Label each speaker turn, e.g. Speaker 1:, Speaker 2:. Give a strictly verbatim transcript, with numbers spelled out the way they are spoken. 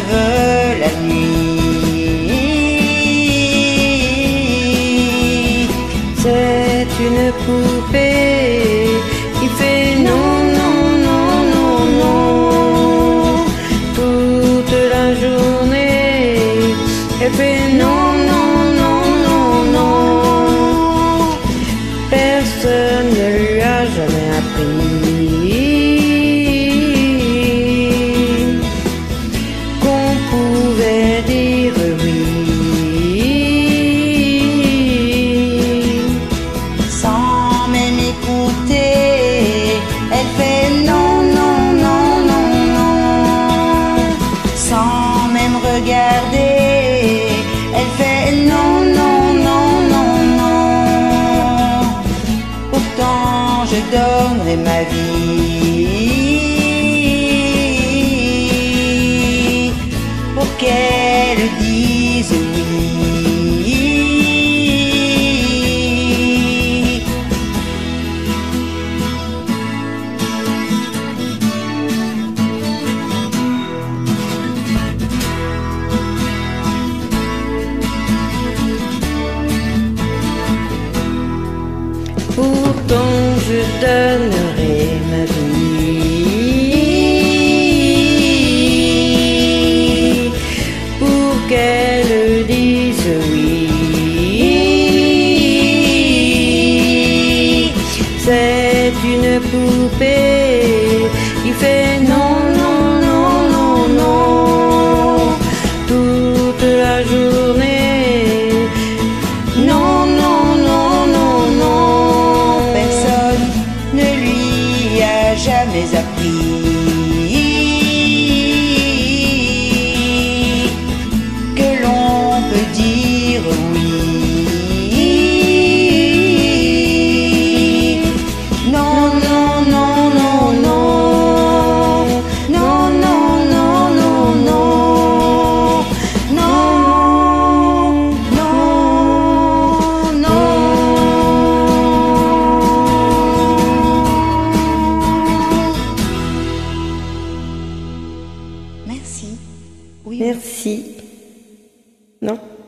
Speaker 1: rêve la nuit. C'est une poupée qui fait non, non, non, non, non. Toute la journée, elle fait non, non, non, non, non. Personne ne lui a jamais appris qu'on pouvait dire oui sans même écouter. Elle fait non, non, non, non, non, sans même regarder. Elle fait non, non, non, non, non. Pourtant je donnerai ma vie pour qu'elle dise oui. Pourtant je donnerai ma vie pour qu'elle dise oui. C'est une poupée qui fait non, non, non, non, non, toute la journée. Non, non, non, non, non. Personne ne lui a jamais appris que l'on peut dire oui. Non, non, non, non, non. Non, non, non, non, non. Non, non, non. Merci. Oui.
Speaker 2: Merci. Non.